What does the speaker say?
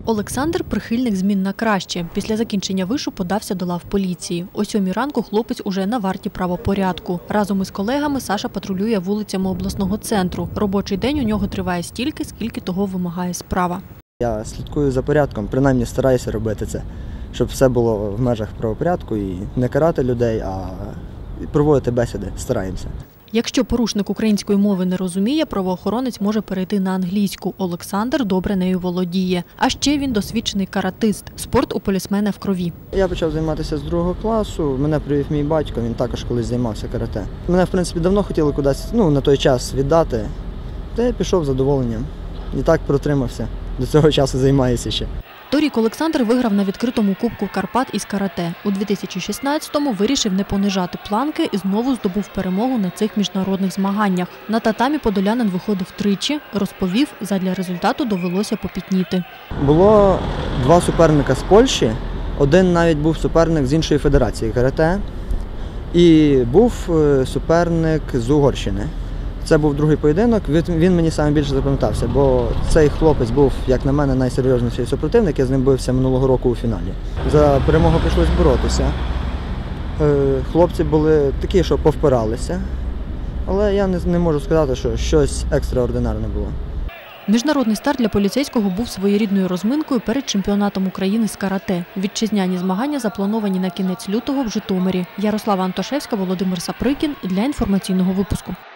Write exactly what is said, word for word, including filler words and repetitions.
Олександр – прихильник змін на краще. Після закінчення вишу подався до лав поліції. О сьомій ранку хлопець уже на варті правопорядку. Разом із колегами Саша патрулює вулицями обласного центру. Робочий день у нього триває стільки, скільки того вимагає справа. Я слідкую за порядком, принаймні стараюся робити це, щоб все було в межах правопорядку і не карати людей, а проводити бесіди, стараємося. Якщо порушник української мови не розуміє, правоохоронець може перейти на англійську. Олександр добре нею володіє. А ще він досвідчений каратист. Спорт у полісмена в крові. Я почав займатися з другого класу, мене привів мій батько, він також колись займався карате. Мене, в принципі, давно хотіли кудись, ну, на той час віддати, та я пішов з задоволенням. І так протримався. До цього часу займаюся ще. Торік Олександр виграв на відкритому Кубку Карпат із карате. У дві тисячі шістнадцятому вирішив не понижати планки і знову здобув перемогу на цих міжнародних змаганнях. На татамі подолянин виходив тричі, розповів, задля результату довелося попітніти. Було два суперника з Польщі, один навіть був суперник з іншої федерації карате і був суперник з Угорщини. Це був другий поєдинок, він мені саме більше запам'ятався, бо цей хлопець був, як на мене, найсерйозніший супротивник, я з ним бився минулого року у фіналі. За перемогу прийшлось боротися. Хлопці були такі, що повпиралися, але я не можу сказати, що щось екстраординарне було. Міжнародний старт для поліцейського був своєрідною розминкою перед чемпіонатом України з карате. Вітчизняні змагання заплановані на кінець лютого в Житомирі. Ярослава Антошевська, Володимир Саприкін для інформаційного випуску.